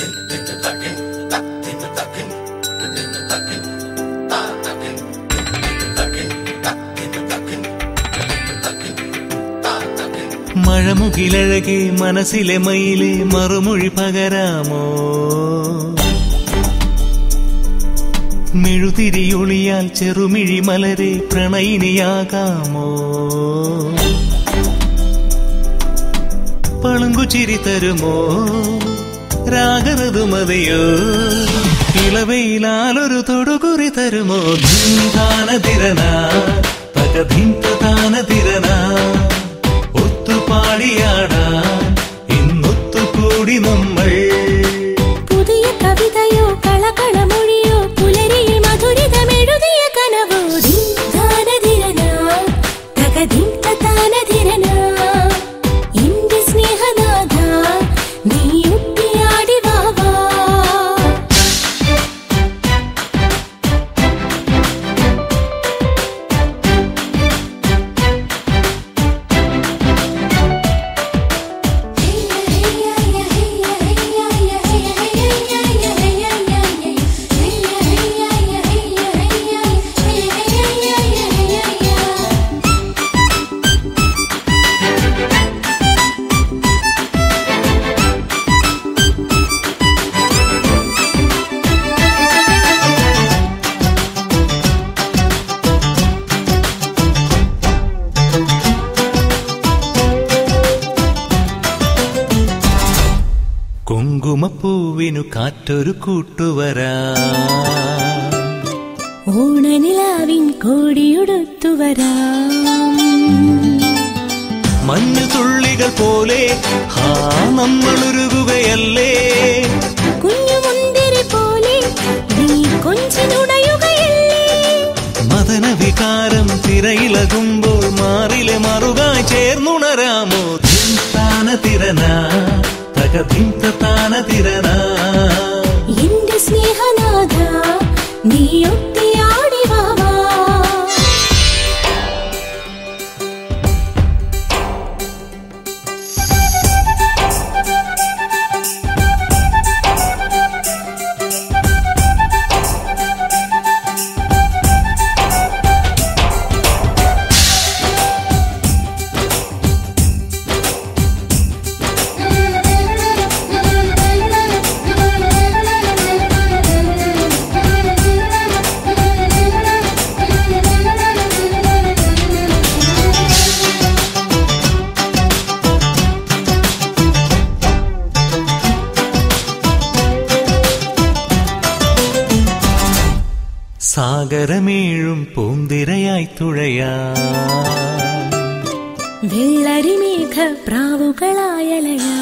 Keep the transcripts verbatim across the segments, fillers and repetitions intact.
മഴമുകിലഴകെ മനസ്സിലെ മയിലെ മറുമൊഴി പകരാമോ? മെഴുതിരിയൊളിയാൽ ചെറുമിഴി മലരെ പ്രണയിനിയാകാമോ? പളുങ്കുചിരി തരുമോ? രാഗരതുമതയോ? ഇളവയിലാലൊരു തൊടുകുറി തരുമോ? ധീതാനതിരന തകധീതാനതിരന ഒത്തുപാടിയാടാൻ ഇന്നൊത്തുകൂടി നമ്മൾ. പുതിയ കവിതയോ കളകളമൊഴിയോ പുലരിയിൽ മധുരിതമെഴുതിയ കനവോ? ധീതാനതിരന തകധീതാനതിരന എന്റെ സ്നേഹനാഥ നീ ഒത്തിയാടി വാവാ. കുങ്കുമപ്പൂവിനു കാറ്റൊരു കൂട്ടുവരാ, ഓണനിലാവിൻ കോടിയുടുത്തുവരാ. മഞ്ഞു തുള്ളികൾ പോലെ ഹാ നമ്മളൊരുകുകയല്ലേ? കുഞ്ഞുമുന്തിരി പോലെ നീ കൊഞ്ചിനുടയുകയല്ലേ? മദന വികാരം തിരയിലകുമ്പോൾ മാറിലെ മറുകായി ചേർന്നുണരാമോ? ധീതാനതിരന തകധീതാനതിരന എന്റെ സ്നേഹനാഥ നീ ഒത്തിയാടി വാവാ. സാഗരമേഴും പൂന്തിരയായി തുഴയാ, വെള്ളരിമേഘ പ്രാവുകളായലയാ.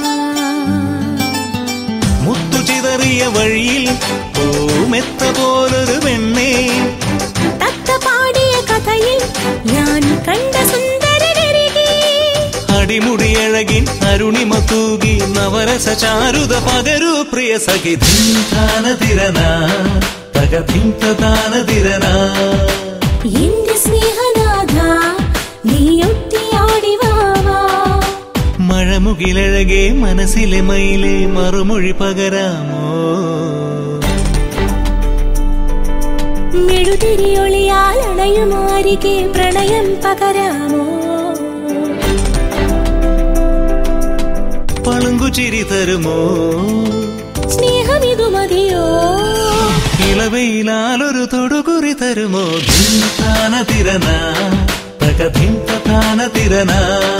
മുത്തുചിതറിയ വഴിയിൽ പൂമെത്ത പോലൊരു പെണ്ണേ, തത്ത പാടിയ കഥയിൽ ഞാൻ കണ്ട സുന്ദരനരികെ. അടിമുടിയഴകിൻ അരുണിമ തൂകി നവരസ ചാരുത പകരൂ പ്രിയ സഖി. ധീതാനതിരന തകധീതാനതിരന എന്റെ സ്നേഹനാഥ നീ ഒത്തിയാടി വാവാ. മഴമുകിലഴകെ മനസ്സിലെ മയിലെ മറുമൊഴി പകരാമോ? മെഴുതിരിയൊളിയാൽ അണയുമാരികെ പ്രണയം പകരാമോ? പളുങ്കുചിരി തരുമോ? സ്നേഹമിതു മതിയോ? ഇളവയിലാലൊരു തൊടുകുറി തരുമോ? ധീതാനതിരന തകധീതാനതിരന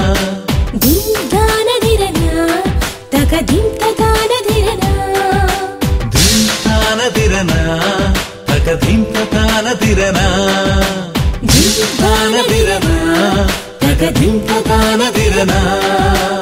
ധീതാനതിരന തകധീതാനതിരന ധീതാനതിരന തകധീതാനതിരന ധീതാനതിരന തകധീതാനതിരന